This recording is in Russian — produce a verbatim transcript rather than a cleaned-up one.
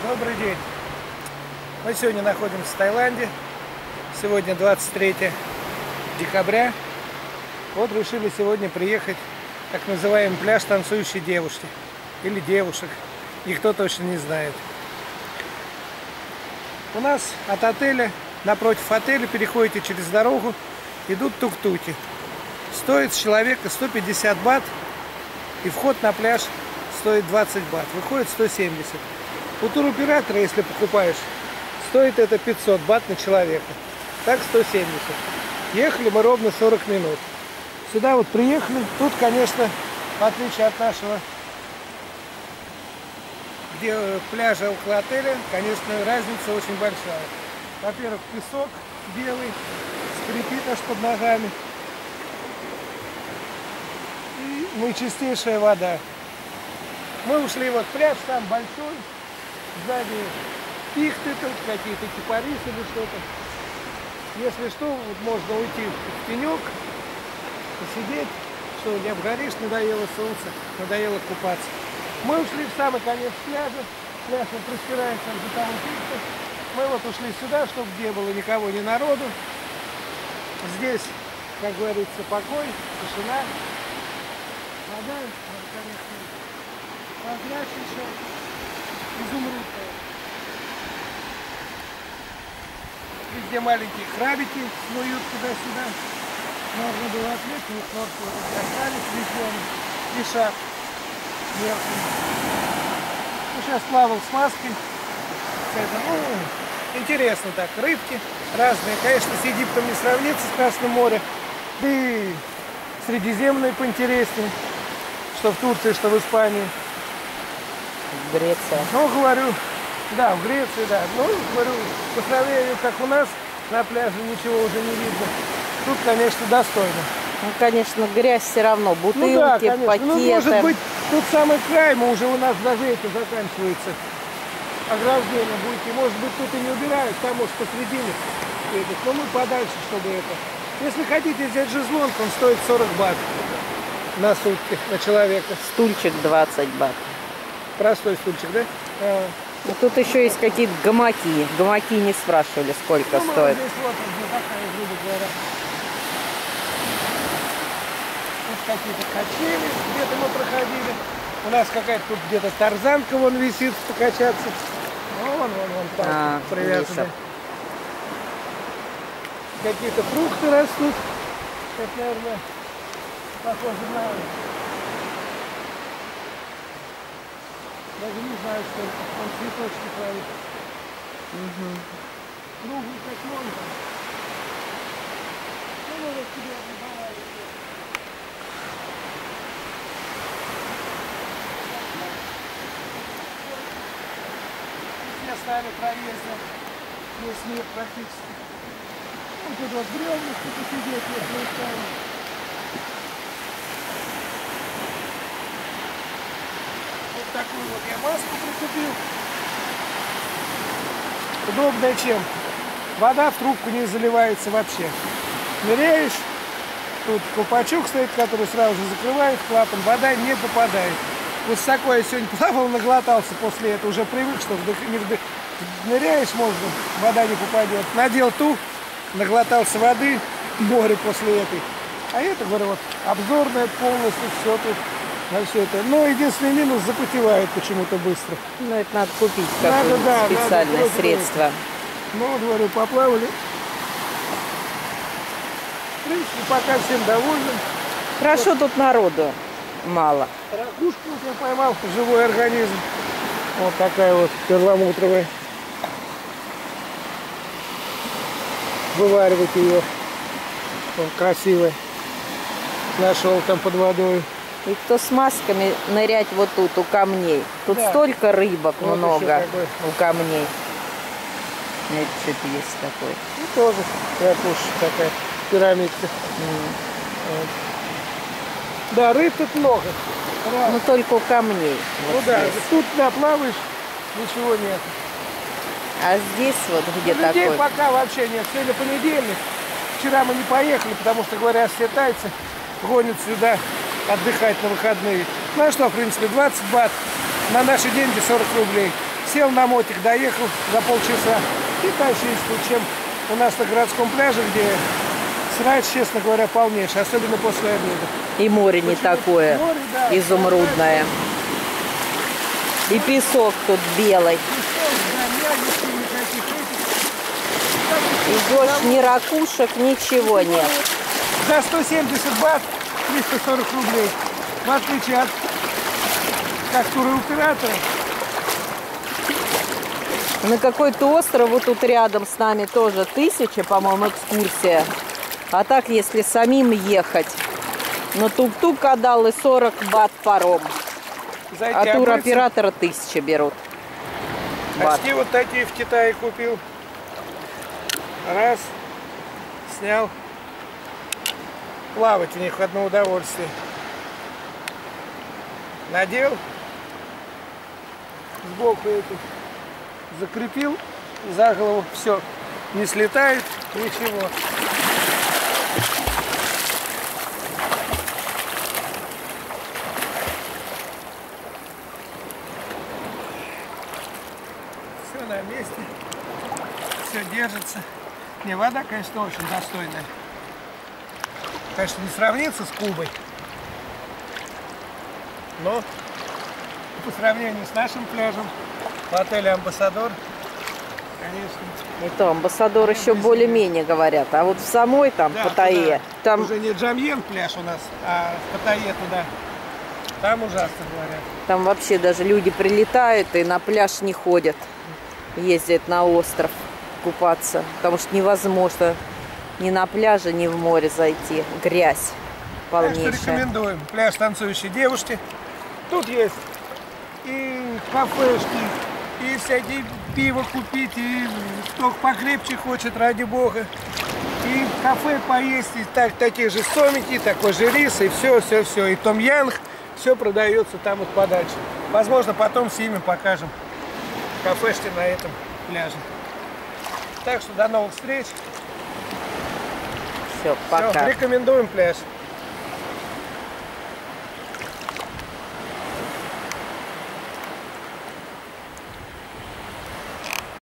Добрый день. Мы сегодня находимся в Таиланде. Сегодня двадцать третье декабря. Вот решили сегодня приехать так называемый пляж танцующей девушки. Или девушек. Никто точно не знает. У нас от отеля, напротив отеля, переходите через дорогу, идут тук-туки. Стоит с человека сто пятьдесят бат. И вход на пляж стоит двадцать бат. Выходит сто семьдесят. У туроператора, если покупаешь, стоит это пятьсот бат на человека. Так сто семьдесят. Ехали мы ровно сорок минут. Сюда вот приехали. Тут, конечно, в отличие от нашего, где пляжа около отеля, конечно, разница очень большая. Во-первых, песок белый, скрипит аж под ногами. И ну, чистейшая вода. Мы ушли вот пляж, там большой, сзади пихты тут, какие-то кипарисы или что-то. Если что, вот можно уйти в тенек, посидеть, что не обгоришь, надоело солнце, надоело купаться. Мы ушли в самый конец пляжа, пляж вот простирается до того пихта. Мы вот ушли сюда, чтобы где было никого, ни народу. Здесь, как говорится, покой, тишина. Вода, конечно, прозрачнейшая, изумрудная. Везде маленькие крабики снуют туда-сюда. Можно было ответить, их норки вот остались везде, лишат мелким. Ну, сейчас плавал с маской. Это, ну, интересно так, рыбки разные. Конечно, с Египтом не сравнится, с Красным морем. Да и Средиземное поинтереснее. Что в Турции, что в Испании. В Греции. Ну, говорю, да, в Греции, да. Ну, говорю, по сравнению, как у нас, на пляже ничего уже не видно. Тут, конечно, достойно. Ну, конечно, грязь все равно. Бутылки, ну, да, конечно. пакеты. Ну, может быть, тут самый край, мы уже у нас даже это заканчивается. Ограждение будет. И, может быть, тут и не убирают, там, может, посредине. Но мы подальше, чтобы это. Если хотите взять шезлонг, он стоит сорок бат на сутки, на человека. Стульчик двадцать бат. Простой стульчик, да? А. Ну, тут еще есть какие-то гамаки. Гамаки не спрашивали, сколько ну, стоит. Здесь вот, вот такая, грубо говоря. Тут какие-то качели, где-то мы проходили. У нас какая-то тут где-то тарзанка вон висит, покачаться. Вон, вон, вон, там а, привязаны. Какие-то фрукты растут. Это, наверное, похоже на... Даже не знаю, что это. Он цветочки творит. Угу. Круглый как лонка. Ну, надо себе обливать. Все стали проезды. Весь мир практически. Вот тут вот бревнышки посидеть, если устали. Вот такую вот я маску прикупил. Удобная чем? Вода в трубку не заливается вообще. Ныряешь, тут колпачок стоит, который сразу же закрывает клапан, вода не попадает. Высоко я сегодня плавал, наглотался после этого, уже привык, что вдох... не вдох... ныряешь, можно, вода не попадет. Надел ту, наглотался воды, море после этой. А это, говорю, вот обзорная полностью, все тут. На все это. Но единственный минус, запотевает почему-то быстро. Ну, это надо купить какое-то да, специальное надо, средство. надо. Ну, говорю, поплавали. В принципе, пока всем довольны. Хорошо, вот. Тут народу мало. Ракушку я поймал, живой организм. Вот такая вот перламутровая. Вываривать ее. Он красивый. Нашел там под водой. И кто с масками нырять вот тут, у камней. Тут да. Столько рыбок вот много у камней. Это что-то есть такое. И тоже ракушка такая, пирамидка. Mm. Вот. Да, рыб тут много. Раз. Ну только у камней. Ну вот да, здесь. тут да, плаваешь, ничего нет. А здесь вот где ну, людей такой? Пока вообще нет. Сегодня понедельник. Вчера мы не поехали, потому что, говорят, все тайцы гонят сюда отдыхать на выходные. Ну а что, в принципе, двадцать бат, на наши деньги сорок рублей. Сел на мотик, доехал за полчаса и тащись тут, чем у нас на городском пляже, где срач, честно говоря, полнейший, особенно после обеда. И море не такое, Море, да, изумрудное. И песок тут белый. Идешь, ни ракушек, ничего нет. За сто семьдесят бат, триста сорок рублей. В отличие от как туроператора. На какой-то остров вот тут рядом с нами тоже тысяча, по-моему, экскурсия. А так, если самим ехать, на тук-тук отдал и сорок бат паром. Зайти, а туроператора тысяча берут. Бат. Очки вот такие в Китае купил. Раз, снял. Плавать у них одно удовольствие. Надел. Сбоку эту закрепил за голову. Все. Не слетает, ничего. Все на месте. Все держится. Не, вода, конечно, очень достойная. Конечно, не сравнится с Кубой. Но по сравнению с нашим пляжем в отеле «Амбассадор», конечно. И то Амбассадор еще более-менее говорят. А вот в самой там, да, Паттайе, там уже не Джамьен пляж у нас, а в Паттайе туда. Там ужасно говорят. Там вообще даже люди прилетают и на пляж не ходят. Ездят на остров купаться. Потому что невозможно ни на пляже, ни в море зайти. Грязь полнейшая. Так что рекомендуем. Пляж танцующей девушки. Тут есть и кафешки, и всякие пиво купить, и кто покрепче хочет, ради бога. И в кафе поесть, и так, такие же сомики, такой же рис, и все, все, все. И том-янг, все продается там вот подальше. Возможно, потом снимем, покажем кафешки на этом пляже. Так что до новых встреч. Все, пока. Все, рекомендуем пляж.